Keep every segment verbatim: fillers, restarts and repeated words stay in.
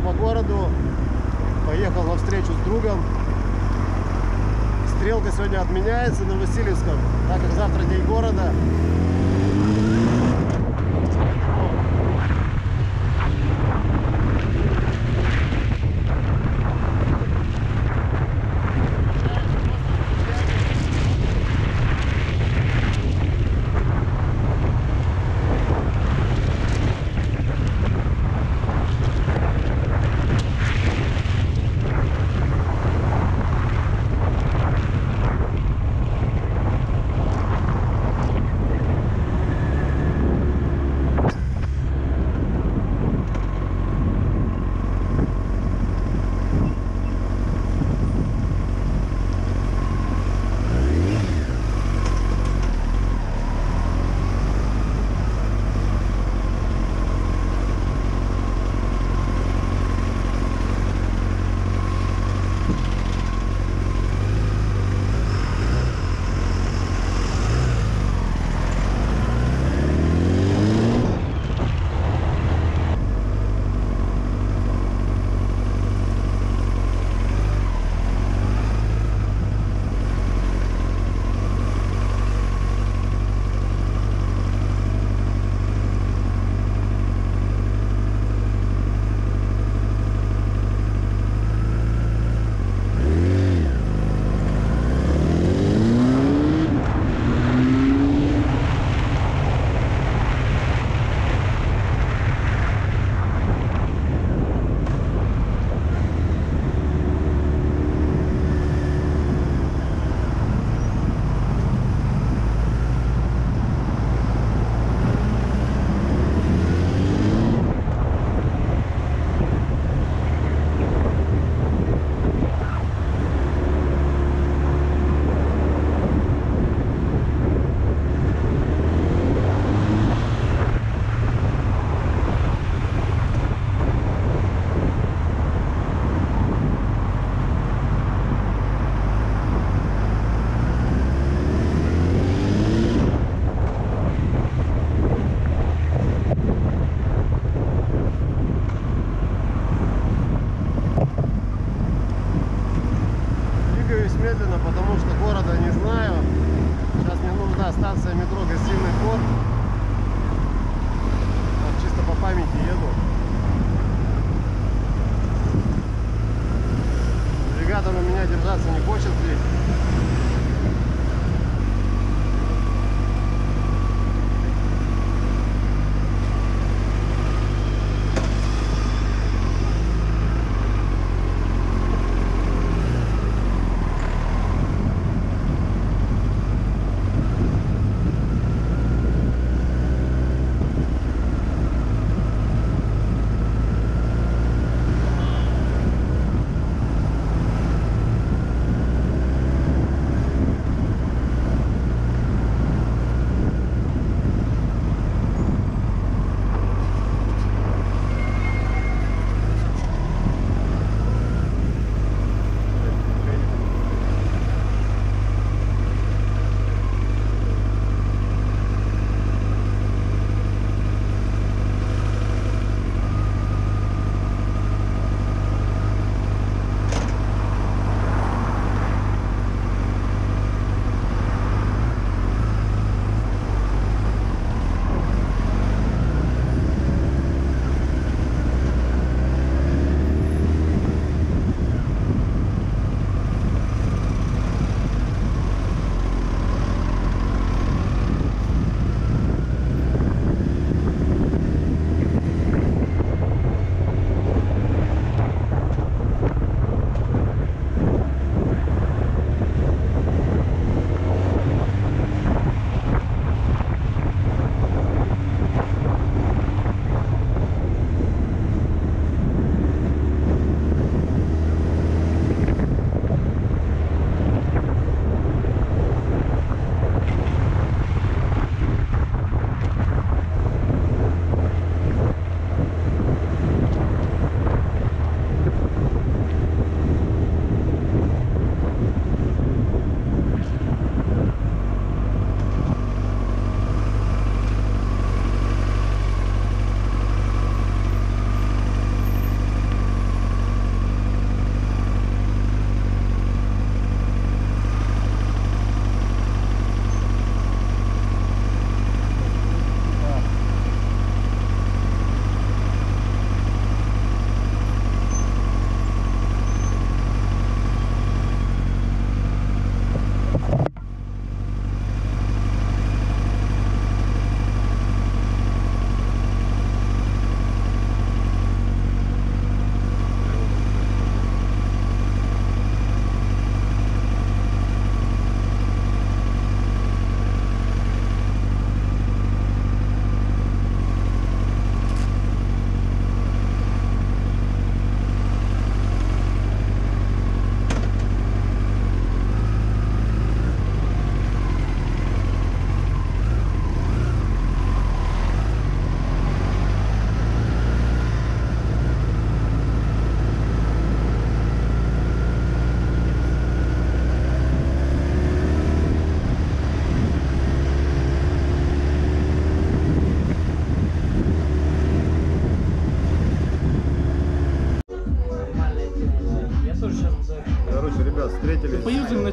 по городу, поехал на встречу с другом. Стрелка сегодня отменяется на Васильевском, так как завтра день города. Медленно, потому что города не знаю. Сейчас мне нужна станция метро Гостиный двор. Вот, чисто по памяти еду. Навигатор у меня держаться не хочет здесь.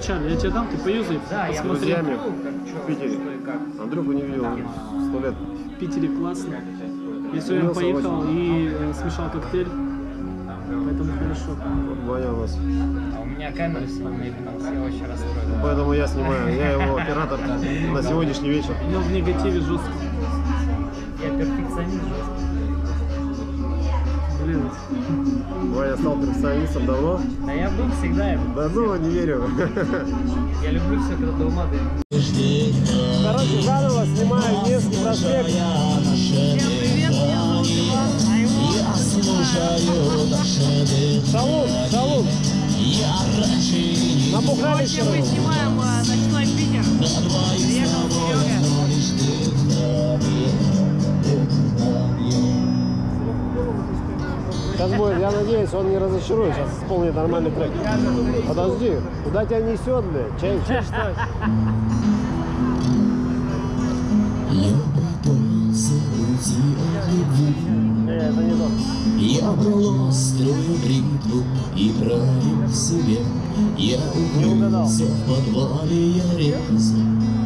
вначале. Я тебе дам, ты поюзай. Да, я с друзьями в Питере. как. Андрюху не видел сто лет. В Питере классно. Я сегодня поехал и э, смешал коктейль. Поэтому хорошо. Ваня у нас. А у меня камера сегодня все очень расстроена. Поэтому я снимаю. Я его оператор на сегодняшний вечер. Но в негативе жестко. Я перфекционист жесткий. Блин. Ваня стал перфекционистом давно. Да я был всегда. Я, Да ну, не верю. я люблю все, когда до ума доведено. Короче, заново снимаю Невский проспект. Всем привет, меня зовут Иван, а его Шалун, шалун. Напухали Сегодня мы снимаем а, ночной Питер. Приехал Серега. Сейчас будет, я надеюсь, он не разочарует, сейчас исполнит нормальный трек. Подожди, куда тебя несет, блядь? Чай, чай, что? Не, это не то. Я брал острую бритву и правил себе. Я укрылся в подвале, я резал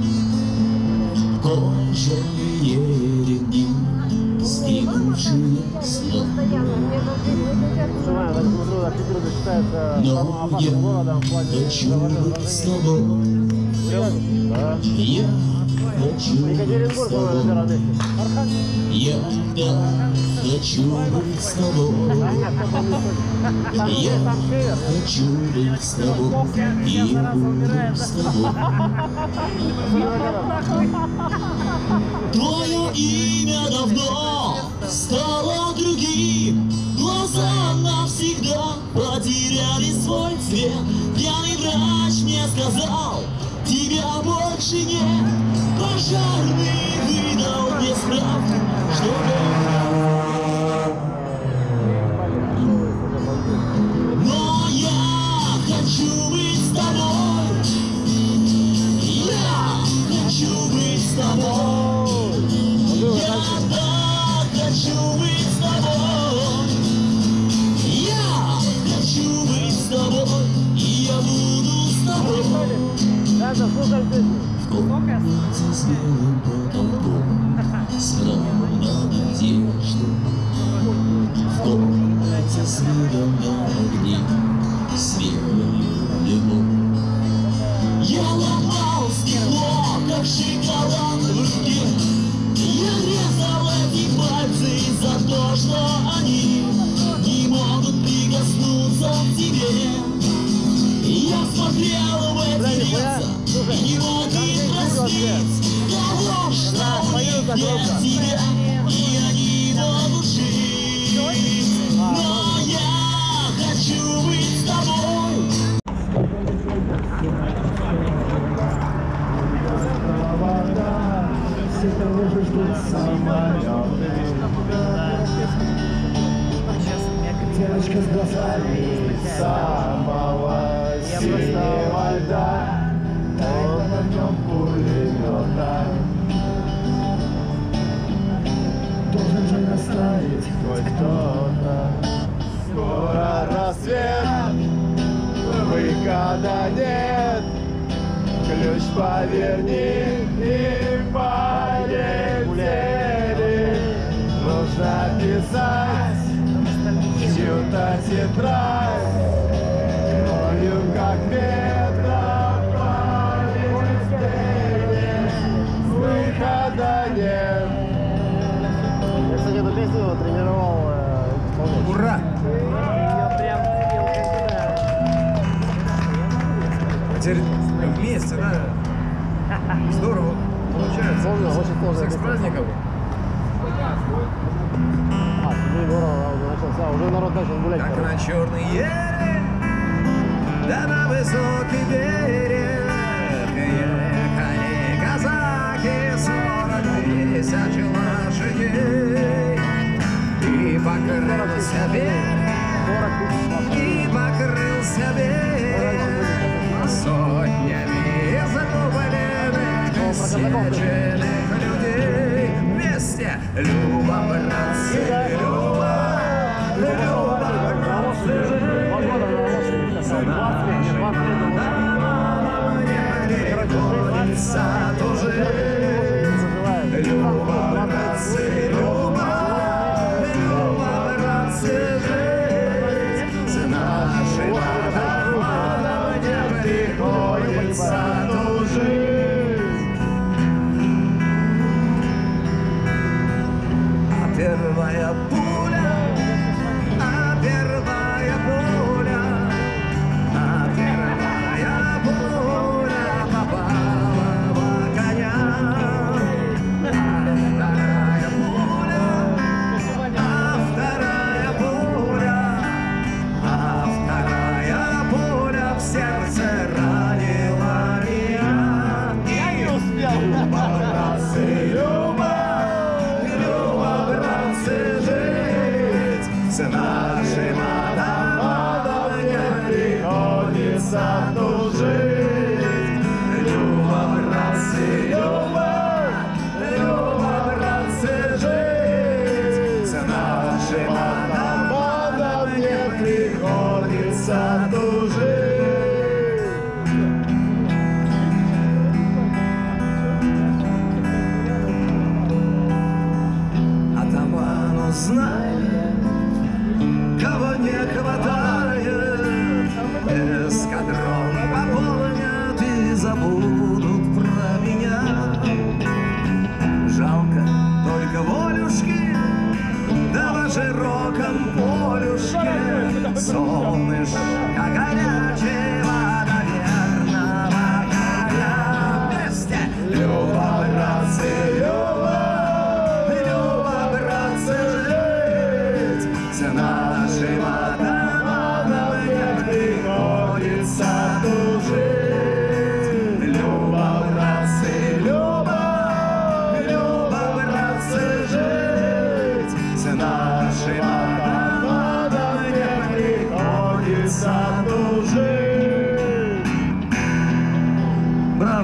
кожаные ремни, стянувшие снова. Понимаю, я смотрю, да, Питер считается самым Но опасным городом в плане хочу быть с тобой. Да. Я хочу быть с Екатеринбург, по-моему, на тобой. первом месте. Я да, хочу быть с тобой. Я хочу быть с тобой. И буду с тобой. Твое имя давно стало другим. Глаза навсегда потеряли свой цвет. Пьяный врач мне сказал, тебя больше нет. Пожарный выдал мне справку, что но я хочу быть с тобой. Я хочу быть с тобой. Я да, хочу быть с тобой. Я хочу быть с тобой. И я буду с тобой. Да, да, слушай песню. В комнате с белым потолком, справа надежду. В комнате с видом на огни, светлую любовь. Я ломал стекло, как шоколад в руке. Я резал эти пальцы за то, что они не могут прикоснуться к тебе. Я смотрел в эти лица и не мог их простить того, что у них нет тебя, и они до души. Но я хочу быть с тобой. Девочка с глазами самого синего льда, он на нем пулемета. Должен же наставить хоть кто-то. Скоро рассвет, выхода нет. Ключ поверни и полетели. Нужно писать чью-то тетрадь, кровью как метрополитене, выхода нет. Я, кстати, эту песню тренировал э, исполнять. Ура! Я прям видел, как Теперь вместе, да? Здорово получается. Сложно, очень сложно. Всех с праздником. А, тебе здорово, уже начался, уже народ начал гулять. Как короче. на черной еле, да на высокий берег ехали казаки, сорок тысяч лошадей. И покрылся берег, и покрылся берег сотнями изрубленных, сеченных людей. Вместе, Люба, братцы, Люба, Люба, братцы, Люба.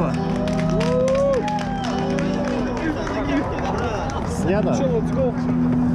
Спасибо. Снято?